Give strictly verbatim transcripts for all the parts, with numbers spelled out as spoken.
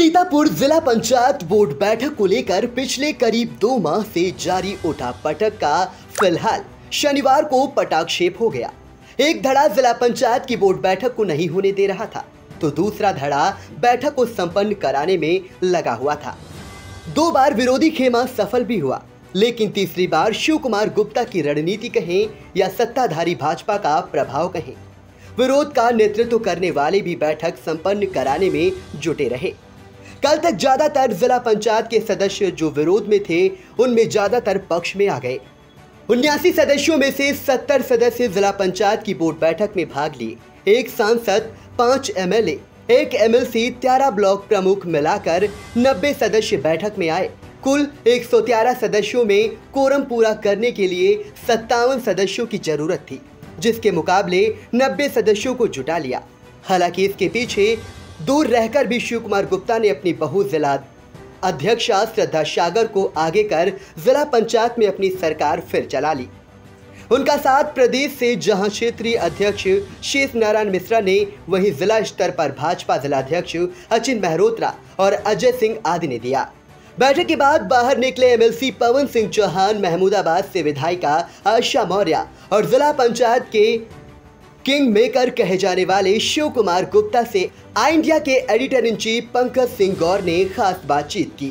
सीतापुर जिला पंचायत बोर्ड बैठक को लेकर पिछले करीब दो माह से जारी उठापटक का फिलहाल शनिवार को पटाक्षेप हो गया। एक धड़ा जिला पंचायत की बोर्ड बैठक को नहीं होने दे रहा था, तो दूसरा धड़ा बैठक को संपन्न कराने में लगा हुआ था। दो बार विरोधी खेमा सफल भी हुआ, लेकिन तीसरी बार शिव कुमार गुप्ता की रणनीति कहें या सत्ताधारी भाजपा का प्रभाव कहें, विरोध का नेतृत्व करने वाले भी बैठक संपन्न कराने में जुटे रहे। कल तक ज्यादातर जिला पंचायत के सदस्य जो विरोध में थे, उनमें ज्यादातर पक्ष में आ गए। उन्यासी सदस्यों में से सत्तर सदस्य जिला पंचायत की बोर्ड बैठक में भाग लिए। एक सांसद, पांच एमएलए, एक एमएलसी, तेरह ब्लॉक प्रमुख मिलाकर नब्बे सदस्य बैठक में आए। कुल एक सौ तेरह सदस्यों में कोरम पूरा करने के लिए सत्तावन सदस्यों की जरूरत थी, जिसके मुकाबले नब्बे सदस्यों को जुटा लिया। हालांकि इसके पीछे दूर रहकर भी शिव कुमार गुप्ता ने अपनी बहु जिला अध्यक्षा श्रद्धा सागर को आगे कर जिला पंचायत में अपनी सरकार फिर चला ली। उनका साथ प्रदेश से जहां क्षेत्रीय अध्यक्ष शेष नारायण मिश्रा ने, वहीं जिला स्तर पर भाजपा जिलाध्यक्ष अचिन मेहरोत्रा और अजय सिंह आदि ने दिया। बैठक के बाद बाहर निकले एमएलसी पवन सिंह चौहान, महमूदाबाद से विधायिका आशा मौर्य और जिला पंचायत के किंग मेकर कहे जाने वाले शिव कुमार गुप्ता से आई इंडिया के editor in chief Pankaj Singh Gaur ने खास बातचीत की।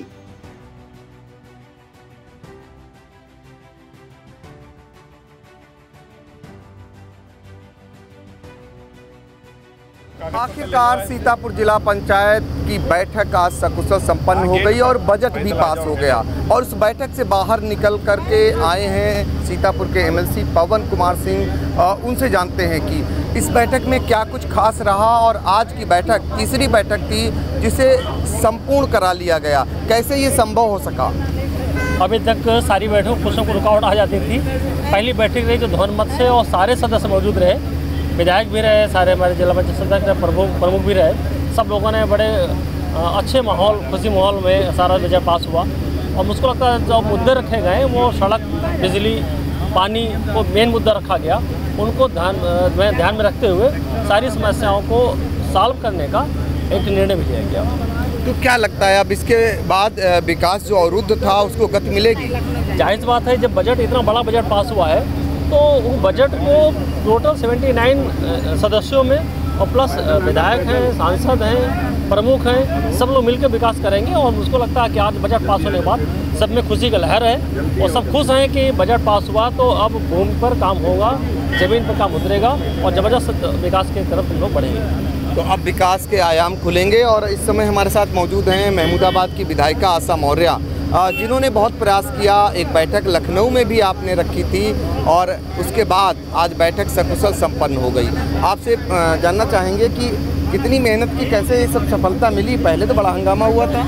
आखिरकार सीतापुर जिला पंचायत की बैठक आज सकुशल संपन्न हो गई और बजट भी पास हो गया। और उस बैठक से बाहर निकल करके आए हैं सीतापुर के एमएलसी पवन कुमार सिंह। उनसे जानते हैं कि इस बैठक में क्या कुछ खास रहा और आज की बैठक तीसरी बैठक थी जिसे संपूर्ण करा लिया गया। कैसे ये संभव हो सका? अभी तक सारी बैठकों कुछ न कुछ रुकावट आ जाती थी। पहली बैठक रही जो ध्वनिमत से और सारे सदस्य मौजूद रहे, विधायक भी रहे, सारे हमारे जिला पंचायत सदस्य प्रमुख प्रमुख भी रहे। सब लोगों ने बड़े अच्छे माहौल, खुशी माहौल में सारा बजट पास हुआ। और मुझको लगता है जो मुद्दे रखे गए वो सड़क, बिजली, पानी को मेन मुद्दा रखा गया। उनको ध्यान में ध्यान में रखते हुए सारी समस्याओं को सॉल्व करने का एक निर्णय भी लिया गया। तो क्या लगता है अब इसके बाद विकास जो अवरुद्ध था उसको गति मिलेगी? जाहिर बात है, जब बजट इतना बड़ा बजट पास हुआ है तो वो बजट को टोटल उन्यासी सदस्यों में और प्लस विधायक हैं, सांसद हैं, प्रमुख हैं, सब लोग मिलकर विकास करेंगे। और मुझको लगता है कि आज बजट पास होने के बाद सब में खुशी का लहर है और सब खुश हैं कि बजट पास हुआ तो अब भूमि पर काम होगा, ज़मीन पर काम उतरेगा और ज़बरदस्त विकास की तरफ हम लोग बढ़ेंगे। तो अब विकास के आयाम खुलेंगे। और इस समय हमारे साथ मौजूद हैं महमूदाबाद की विधायिका आशा मौर्य, जिन्होंने बहुत प्रयास किया। एक बैठक लखनऊ में भी आपने रखी थी और उसके बाद आज बैठक सकुशल संपन्न हो गई। आपसे जानना चाहेंगे कि कितनी मेहनत की, कैसे ये सब सफलता मिली? पहले तो बड़ा हंगामा हुआ था।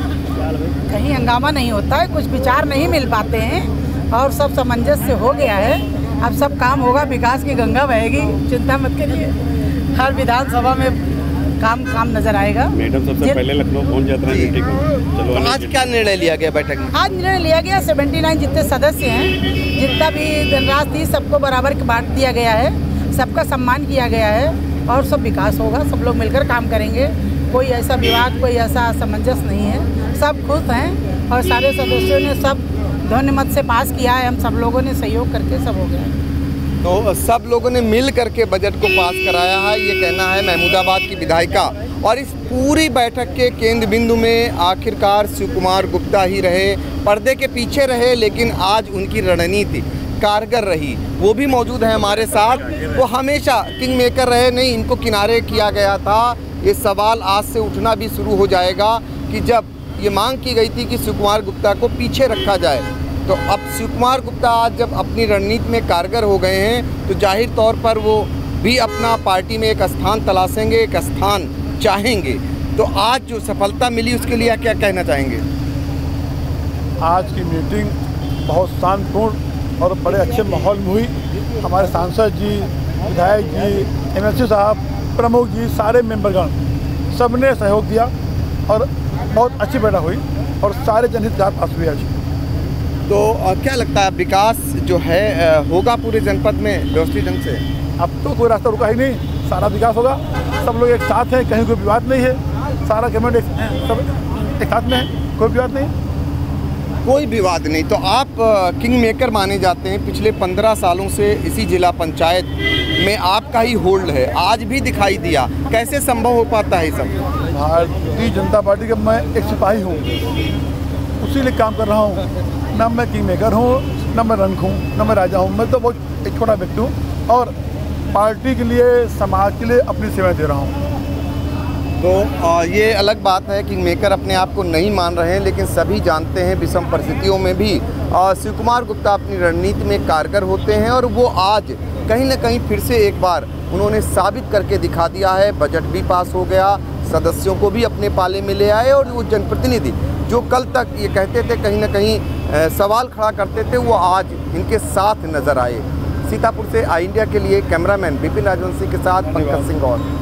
कहीं हंगामा नहीं होता है, कुछ विचार नहीं मिल पाते हैं और सब सामंजस्य हो गया है। अब सब काम होगा, विकास की गंगा बहेगी, चिंता मत करिए। हर विधानसभा में काम काम नजर आएगा। मैडम सबसे पहले लखनऊ पहुंच जाते हैं मीटिंग में। चलो तो आज क्या निर्णय लिया गया बैठक में? आज निर्णय लिया गया उन्यासी जितने सदस्य हैं, जितना भी धनराशि थी सबको बराबर बांट दिया गया है, सबका सम्मान किया गया है और सब विकास होगा। सब लोग मिलकर काम करेंगे, कोई ऐसा विवाद, कोई ऐसा असमंजस नहीं है। सब खुश हैं और सारे सदस्यों ने सब ध्वनिमत से पास किया है। हम सब लोगों ने सहयोग करके सब हो गया। तो सब लोगों ने मिल करके बजट को पास कराया है, ये कहना है महमूदाबाद की विधायिका। और इस पूरी बैठक के केंद्र बिंदु में आखिरकार शिव कुमार गुप्ता ही रहे, पर्दे के पीछे रहे, लेकिन आज उनकी रणनीति कारगर रही। वो भी मौजूद है हमारे साथ। वो हमेशा किंग मेकर रहे, नहीं इनको किनारे किया गया था। ये सवाल आज से उठना भी शुरू हो जाएगा कि जब ये मांग की गई थी कि शिव कुमार गुप्ता को पीछे रखा जाए, तो अब शिव कुमार गुप्ता आज जब अपनी रणनीति में कारगर हो गए हैं तो जाहिर तौर पर वो भी अपना पार्टी में एक स्थान तलाशेंगे, एक स्थान चाहेंगे। तो आज जो सफलता मिली उसके लिए क्या कहना चाहेंगे? आज की मीटिंग बहुत शांतिपूर्ण और बड़े अच्छे माहौल में हुई। हमारे सांसद जी, विधायक जी, एमएलसी साहब, प्रमुख जी, सारे मेंबरगण सबने सहयोग दिया और बहुत अच्छी बैठक हुई और सारे जनहितकार पास हुए आज। तो क्या लगता है विकास जो है होगा पूरे जनपद में व्यवस्थित ढंग से? अब तो कोई रास्ता रुका ही नहीं, सारा विकास होगा। सब लोग एक साथ हैं, कहीं कोई विवाद नहीं है, सारा गवर्नमेंट सब एक साथ में हैं, कोई विवाद नहीं। कोई विवाद नहीं। तो आप किंग मेकर माने जाते हैं, पिछले पंद्रह सालों से इसी जिला पंचायत में आपका ही होल्ड है, आज भी दिखाई दिया, कैसे संभव हो पाता है सब? भारतीय जनता पार्टी का मैं एक सिपाही हूँ, उसी लिए काम कर रहा हूँ। ना मैं किंग मेकर हूँ, ना मैं रंक हूँ, ना मैं राजा हूँ। मैं तो बहुत एक छोटा व्यक्ति हूँ और पार्टी के लिए, समाज के लिए अपनी सेवाएं दे रहा हूँ। तो आ, ये अलग बात है कि मेकर अपने आप को नहीं मान रहे हैं, लेकिन सभी जानते हैं विषम परिस्थितियों में भी शिव कुमार गुप्ता अपनी रणनीति में कारगर होते हैं और वो आज कहीं ना कहीं फिर से एक बार उन्होंने साबित करके दिखा दिया है। बजट भी पास हो गया, सदस्यों को भी अपने पाले में ले आए और वो जनप्रतिनिधि जो कल तक ये कहते थे, कहीं ना कहीं सवाल खड़ा करते थे, वो आज इनके साथ नजर आए। सीतापुर से आई इंडिया के लिए कैमरामैन विपिन राजवंशी के साथ पंकज सिंह और